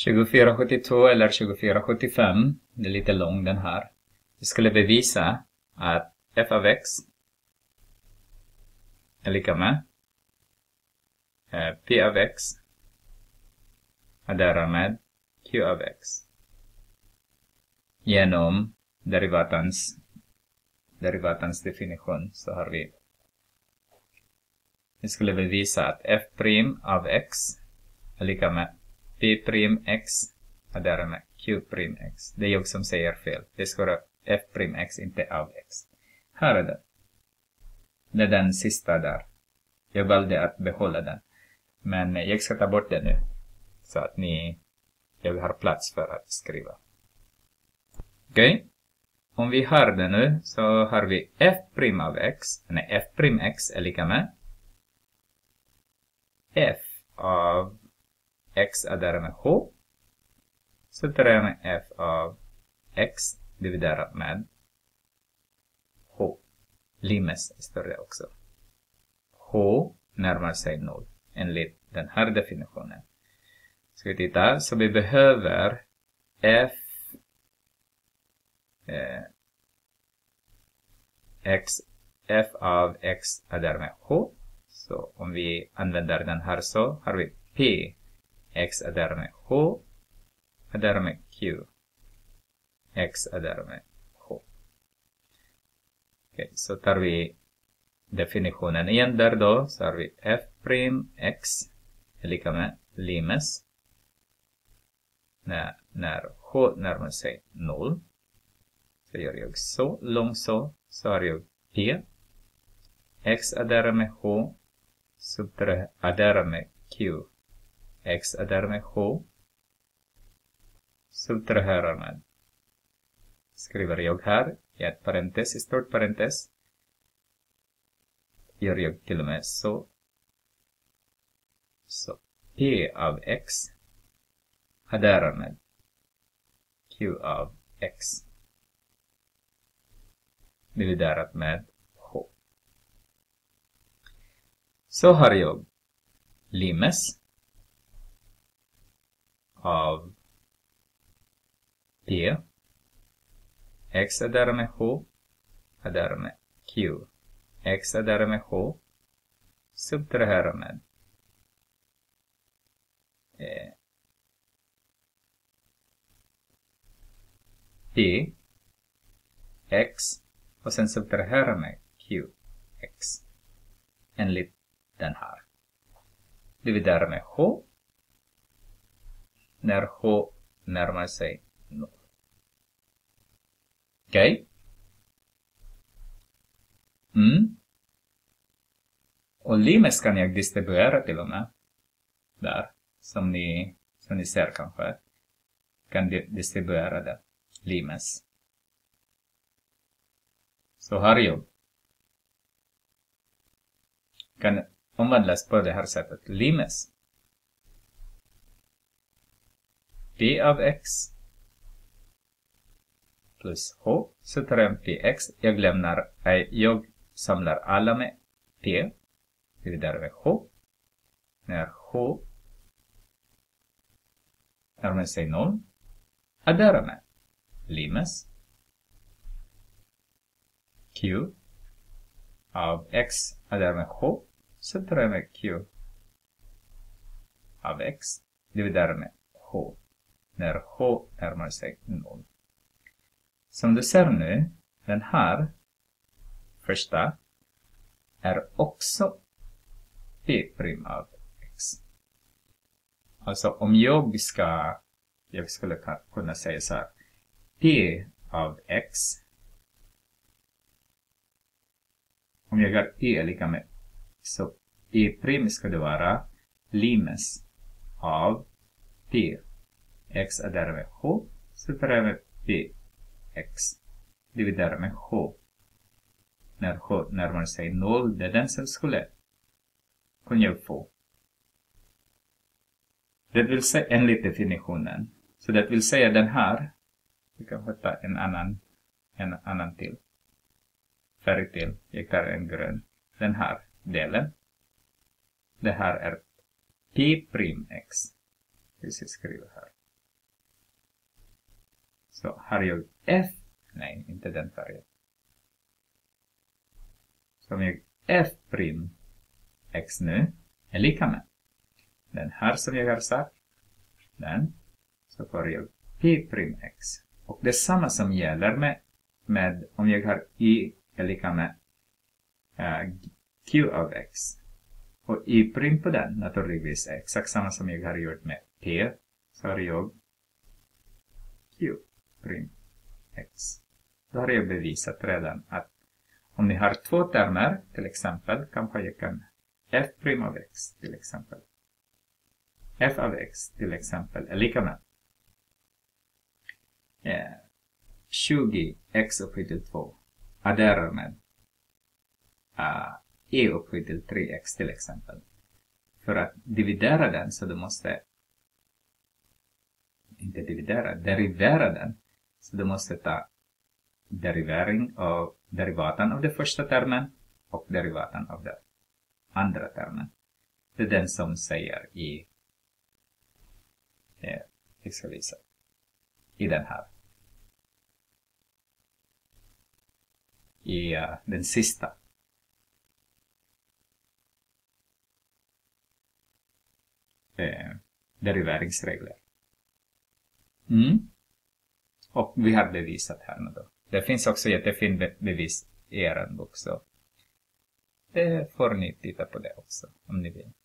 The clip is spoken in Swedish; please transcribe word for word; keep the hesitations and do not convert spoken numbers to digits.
tjugofyra sjuttiotvå eller tjugofyra sjuttiofem, det är lite lång den här. Vi skulle bevisa att f av x är lika med eh, p av x adderar med q av x genom derivatans derivatans definition. Så har vi vi skulle bevisa att f' av x är lika med p'x adderar med q'x. Det är jag som säger fel. Det ska vara f'x, inte av x. Här är det. Det är den sista där. Jag valde att behålla den. Men jag ska ta bort den nu. Så att ni, jag har plats för att skriva. Okej. Okay. Om vi har det nu så har vi f' av x. Nej, f'x är lika med f av x adderar med h. Så tar jag med f av x dividerat med h. Limes står det också. H närmar sig noll enligt den här definitionen. Ska vi titta, så vi behöver f eh, x f av x adderar med h. Så om vi använder den här så har vi p x adderar med h adderar med q x adderar med h. Okej, så tar vi definitionen igen där då, så har vi f'x är lika med limes när, när h närmar sig noll. Så gör jag så långt så, så har jag p x adderar med h adderar med q x adderar med h subtraherar med. Skriver jag här i ett parentes, i stort parentes. Gör jag till och med så. Så p av x adderar med q av x dividerat med h. Så har jag limes av p x adderar med h adderar med q x adderar med h subtraherar med eh, p x och sen subtraherar med qx enligt den här. Dividerar med h när h närmar sig noll. Okej. Okay. Mm. Och limes kan jag distribuera till och med. Där. Som ni, som ni ser kanske. Kan di distribuera det. Limes. Så har jag. Kan omvandlas på det här sättet. Limes. P av x. Plus h. Så tar jag px. Jag lämnar. Jag samlar alla med p. Dividerar med h. När h närmar sig noll. Adderar med limes q av x adderar med h. Så tar jag med q av x dividerar med h. När h närmar sig noll. Som du ser nu, den här första är också p' av x. Alltså om jag ska, jag skulle kunna säga så här, p av x. Om jag har p är lika med, så p' ska det vara limes av p. X adderar med h, så tar jag med px dividerar med h. När h närmar sig noll, det är den som skulle kunna jag få. Det vill säga enligt definitionen. Så det vill säga den här. Vi kan ta en annan, en annan till. Färg till. Jag tar en grön. Den här delen. Det här är p'x. Vi ska skriva här. Så har jag F, nej inte den färgen. Så om jag F prim X nu är lika med den här som jag har sagt, den, så får jag P prim X. Och det är samma som gäller med, med om jag har Y är lika med uh, Q av X. Och Y prim på den naturligtvis är exakt samma som jag har gjort med P, så har jag Q prim X. Då har jag bevisat redan att om ni har två termer, till exempel, kanske jag kan F prim av X till exempel. F av X till exempel är lika med eh, tjugo X upphöjt till två adderar med uh, E upphöjt till tre X till exempel. För att dividera den så du måste inte dividera, derivera den. Så du måste ta derivering av derivaten av den första termen och derivaten av den andra termen. Det är den som säger i eh, jag ska visa i den här. I uh, den sista. Eh, deriveringsregler. Mm. Och vi har bevisat här nu då. Det finns också jättefint bevis i er bok, så det får ni titta på det också om ni vill.